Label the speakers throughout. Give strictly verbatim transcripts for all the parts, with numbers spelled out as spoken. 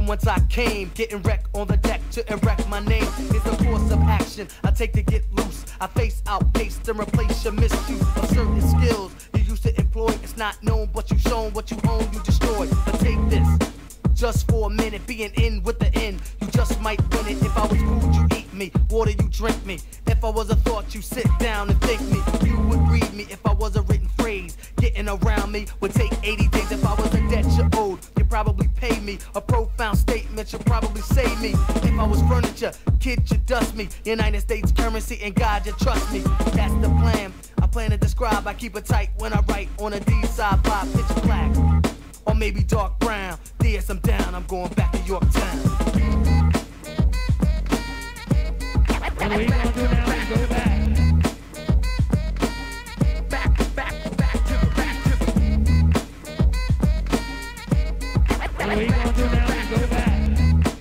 Speaker 1: once I came, getting wrecked on the deck to erect my name is the course of action I take to get loose. I face outpaced and replace your misuse of certain skills you used to employ. It's not known, but you shown what you own, you destroy. But take this, just for a minute, being in with the end, you just might win it. If I was food, you eat me, water, you drink me. If I was a thought, you sit down and think me. You would read me if I was a written phrase. Getting around me would take eighty days. If I was a debt you owed, you'd probably pay me. A profound statement, you'd probably save me. If I was furniture, kid, you dust me. United States currency and God, you trust me. That's the plan. I plan to describe, I keep it tight when I write on a D side by pitch black. Or maybe dark brown. Yes, I'm down, I'm going back to Yorktown.
Speaker 2: What we gonna do now is go back. Back, back, back to the back to the. What we gonna do now is go back.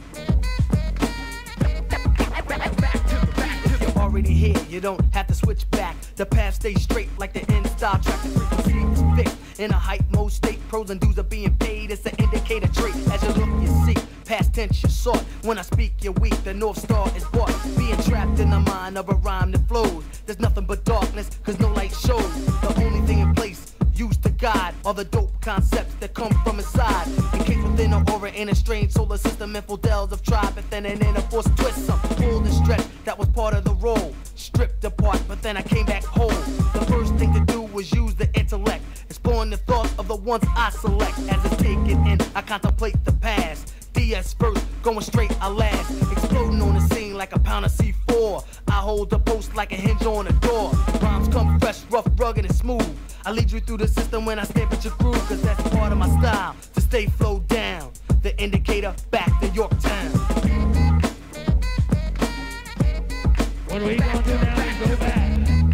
Speaker 2: Back, back to the back to the.
Speaker 1: You're already here, you don't have to switch back. The path stays straight like the end Star Trek. The frequency is fixed. In a hype mode state, pros and dues are being paid. It's an indicator trait. As you look, you see. Past tense, you sought. When I speak, you're weak. The North Star is bought. Being trapped in the mind of a rhyme that flows. There's nothing but darkness, cause no light shows. The only thing in place used to guide are the dope concepts that come from inside. Encased within an aura in a strange solar system. Infidels of tribe within an inner force twist. Some pulled and stretched, that was part of the role. Stripped apart, but then I came back whole. The first thing to do was use the intellect. Exploring the thoughts of the ones I select. As it's taken in, I contemplate the past. D S first, going straight, I last. Exploding on the scene like a pound of C four. I hold the post like a hinge on a door. Rhymes come fresh, rough, rugged, and smooth. I lead you through the system when I stamp at your groove, cause that's part of my style, to stay flow down. The indicator, back to Yorktown.
Speaker 2: What we gonna do now is go back.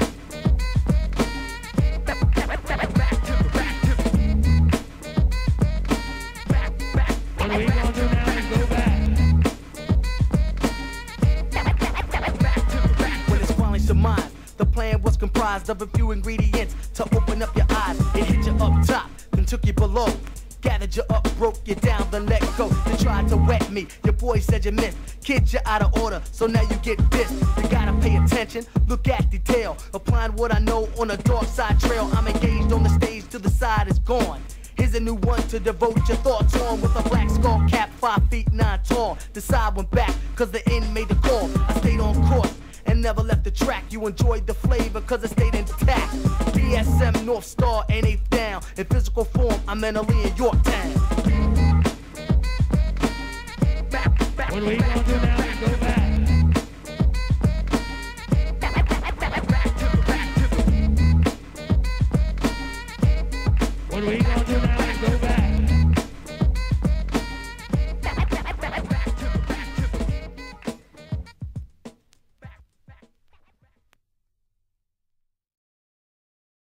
Speaker 2: What we gonna do now is go back.
Speaker 1: When it's finally surmised, the plan was comprised of a few ingredients to open up your eyes. It hit you up top, then took you below. Gathered you up, broke you down, then let go. You tried to wet me, your boy said you missed. Kid, you're out of order, so now you get dissed. You gotta pay attention, look at detail. Applying what I know on a dark side trail. I'm engaged on the stage till the side is gone. Here's a new one to devote your thoughts on. With a black skull cap, five feet nine tall. The side went back, cause the end made the call. I stayed on course and never left the track. You enjoyed the flavor, cause it stayed intact. B S M, North Star, and eighth down. In physical form, I'm mentally in Yorktown.
Speaker 2: What we gonna do now?